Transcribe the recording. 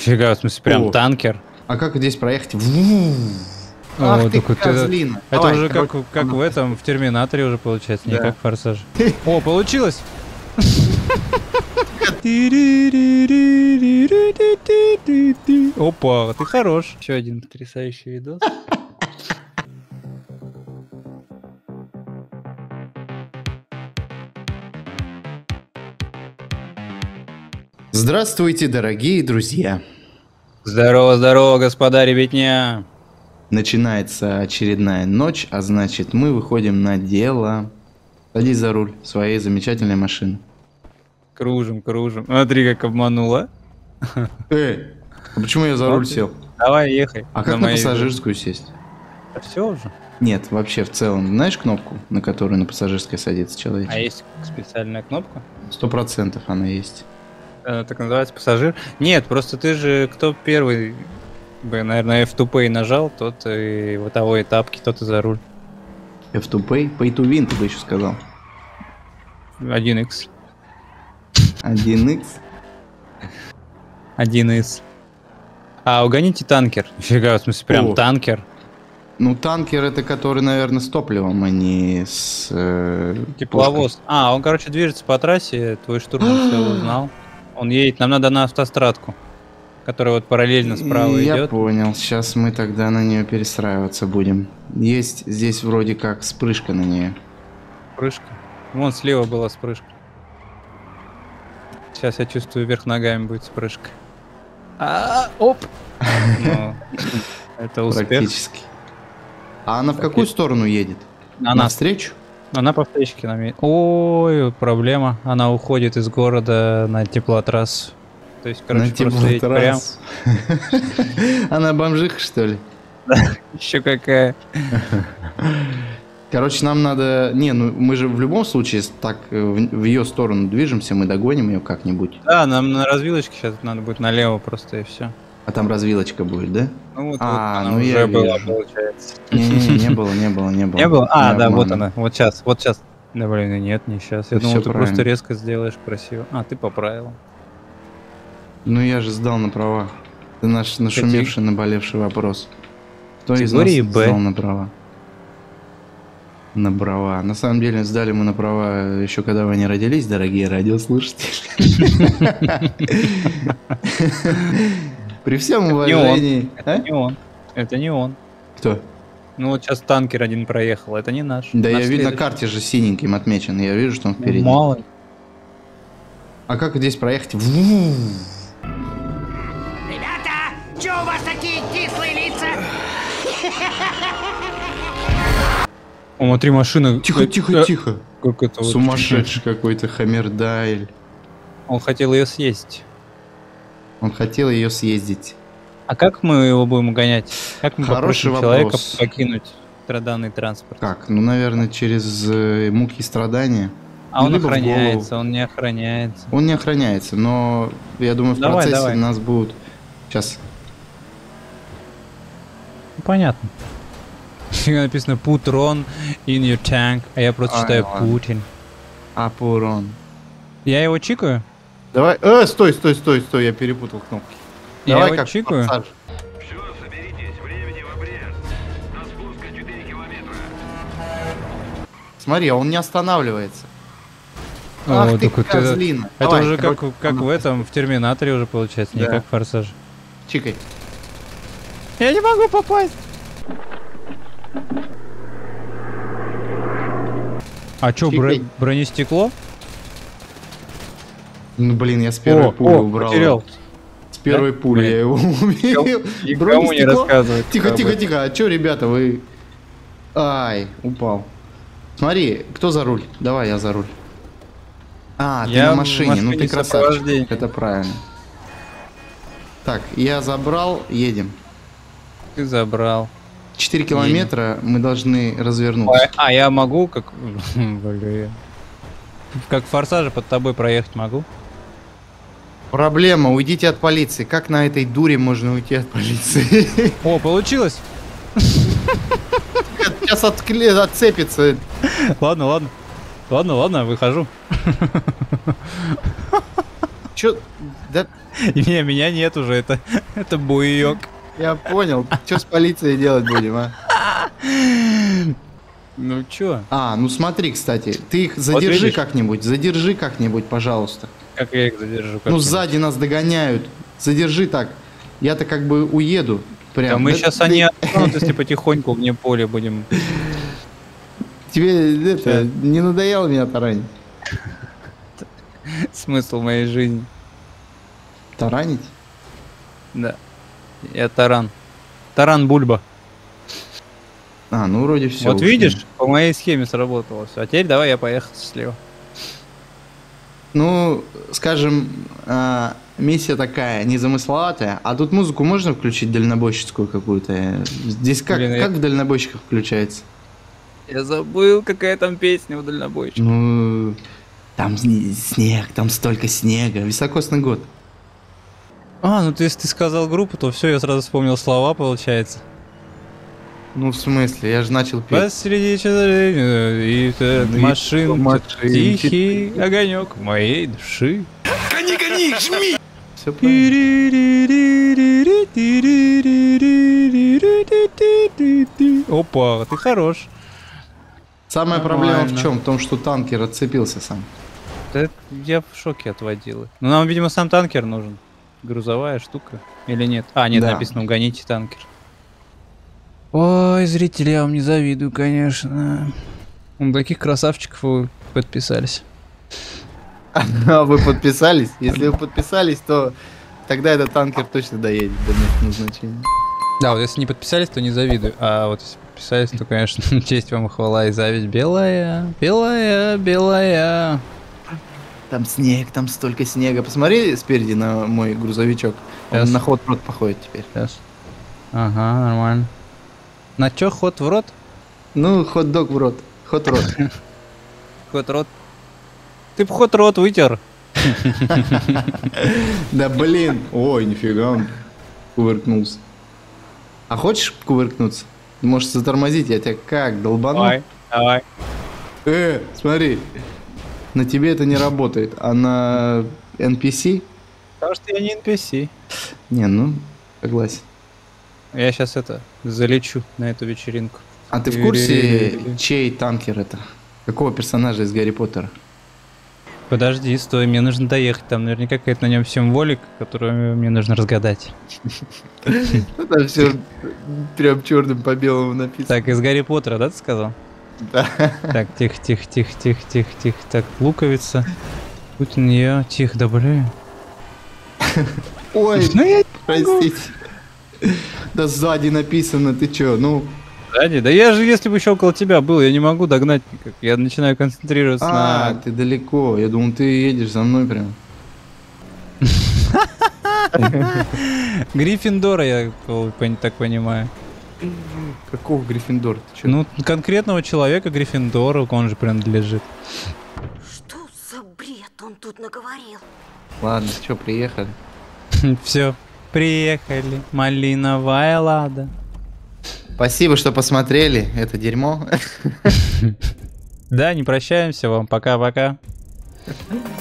Нифига, в смысле, прям танкер. А как здесь проехать? Ах ты, козлина. Это Давай, уже короче, как в этом, в Терминаторе уже получается, не Да. как в Форсаже. О, получилось! Опа, ты хорош. Еще один потрясающий видос. Здравствуйте, дорогие друзья. Здорово, здорово, господа ребятня. Начинается очередная ночь, а значит мы выходим на дело. Садись за руль своей замечательной машины. Кружим, кружим. Смотри, как обманула. А почему я за руль сел? Давай, ехай. А как на пассажирскую сесть? Все уже. Нет, вообще в целом. Знаешь кнопку, на которую на пассажирской садится человек? А есть специальная кнопка? 100% она есть. Так называется пассажир? Нет, просто ты же кто первый, наверное, F2Pay нажал, тот и вот того этапки, тот и за руль. F2Pay? Pay to win, ты бы еще сказал. 1x. 1x? 1x. А, угоните танкер. Нифига, в смысле, прям танкер. Ну, танкер это который, наверное, с топливом, а не с... Тепловоз. А, он, короче, движется по трассе, твой штурман все узнал. Он едет, нам надо на автострадку, которая вот параллельно справа идет. Я понял, сейчас мы тогда на нее перестраиваться будем. Есть здесь вроде как спрыжка на нее. Спрыжка? Вон слева была спрыжка. Сейчас я чувствую, вверх ногами будет спрыжка. Оп! Это успех. Практически. А она в какую сторону едет? Навстречу? Она по встречке нам едет. Ой, проблема. Она уходит из города на теплотрассу. То есть, короче, просто едет прям. Она бомжиха, что ли? Еще какая. Короче, нам надо... Не, ну мы же в любом случае так в ее сторону движемся, мы догоним ее как-нибудь. Да, нам на развилочке сейчас надо будет налево просто и все. А там развилочка будет, да? Ну вот, она ну уже была, получается. Не было. Не было? А, да, вот она. Вот сейчас. Да, блин, нет, не сейчас. Я думал, ты просто резко сделаешь красиво. А, ты поправил. Ну я же сдал на права. Это наш нашумевший, наболевший вопрос. Кто из нас сдал на права? На права. На самом деле сдали мы на права еще когда вы не родились, дорогие радиослушатели. При всем уважении. Это не он. Кто? Ну вот сейчас танкер один проехал, это не наш. Да, я вижу, на карте же синеньким отмечен, я вижу, что он впереди. Мало. А как здесь проехать? Ребята, чё у вас такие кислые лица? О, смотри, машина. Тихо. Как это Сумасшедший какой-то Хаммердайль. Он хотел ее съесть. Он хотел ее съездить. А как мы его будем гонять? Как мы попросим человека покинуть данный транспорт? Как? Ну, наверное, через муки и страдания. А он охраняется, он не охраняется. Он не охраняется, но я думаю, в процессе нас будут... Сейчас. Ну, понятно. Написано put Ron in your tank, а я просто читаю Путин. А, Пурон. Я его чикаю? Давай. Стой, я перепутал кнопки. Давай я его чикаю. Все, соберитесь, времени в обрез. До спуска 4 километра. Смотри, он не останавливается. Ах ты, козлина. Это уже как в этом, в Терминаторе уже получается, не как в Форсаже. Чикай. Я не могу попасть. А чё, бронестекло? Ну блин, я с первой пули убрал. Потерял. С первой пули я его убил. Никому не рассказывай. Тихо. А чё, ребята, вы... Ай, упал. Смотри, кто за руль? Давай, я за руль. А, ты на машине, ну ты красавчик. Это правильно. Так, я забрал, едем. Ты забрал. 4 километра мы должны развернуться. А я могу, как... Блин. Как в Форсаже под тобой проехать могу? Проблема, уйдите от полиции. Как на этой дуре можно уйти от полиции? О, получилось! Сейчас отцепится. Ладно, выхожу. чё? Да, Не, меня нет уже, это буёк. я понял. Что с полицией делать будем, а? Ну чё? Ну смотри, кстати, ты их задержи как-нибудь, пожалуйста. Как я их задержу? Ну, сзади нас догоняют. Задержи так. Я-то как бы уеду. Прям. Да мы сейчас они отстанут, если потихоньку вне поля будем. Тебе это, не надоело меня таранить? Смысл моей жизни. Таранить? Да. Я таран. Таран Бульба. Ну вроде все. Вот видишь, по моей схеме сработало все. А теперь давай я поехал счастливо. Ну, скажем, миссия такая, незамысловатая. А тут музыку можно включить дальнобойщицкую какую-то? Здесь как, Блин, как в дальнобойщиках включается? Я забыл, какая там песня у дальнобойщика. Ну, там снег, там столько снега. Високосный год. Ну ты, если ты сказал группу, то все, я сразу вспомнил слова, получается. Ну, в смысле, я же начал петь. Посреди человека и машин, тихий огонек моей души. Гони, жми! Все правильно. Опа, ты хорош. Самая Нормально. проблема в чем? В том, что танкер отцепился сам. Да я в шоке от водилы. Ну нам, видимо, сам танкер нужен. Грузовая штука. Или нет? Нет, Да. написано, угоните танкер. Ой, зрители, я вам не завидую, конечно. Таких красавчиков вы подписались. А вы подписались? Если вы подписались, то тогда этот танкер точно доедет до места назначения. Да, вот если не подписались, то не завидую. А вот если подписались, то, конечно, честь вам и хвала и зависть. Белая, белая, белая. Там снег, там столько снега. Посмотри спереди на мой грузовичок. Он Сейчас. на хот-рот походит теперь. Сейчас. Ага, нормально. На чё ход в рот? Ну, хот-дог в рот. Хот-рот. Ход рот. Ты б ход рот вытер. Да блин. Ой, нифига он кувыркнулся. А хочешь кувыркнуться? Ты можешь затормозить, я тебя как, долбану? Давай. Смотри. На тебе это не работает, а на NPC? Потому что я не NPC. Не, ну, согласен. Я сейчас залечу на эту вечеринку. А ты в курсе, чей танкер это? Какого персонажа из Гарри Поттера? Подожди, стой, мне нужно доехать. Там наверняка какая-то на нем символика, которую мне нужно разгадать. Там все прям черным по белому написано. Так, из Гарри Поттера, да, ты сказал? Да. Так, тихо. Так, луковица. Будь у нее, тихо, да блин. Ой, Ну я простите. Да сзади написано, ты чё, ну... сзади. Да я же, если бы еще около тебя был, я не могу догнать никак. Я начинаю концентрироваться на... ты далеко. Я думал, ты едешь за мной прям. Гриффиндора, я так понимаю. Какого Гриффиндора? Ты чё? Ну, конкретного человека Гриффиндора, он же принадлежит. Что за бред он тут наговорил? Ладно, чё, приехали. Все, приехали. Малиновая лада. Спасибо, что посмотрели это дерьмо. Да, не прощаемся вам. Пока-пока.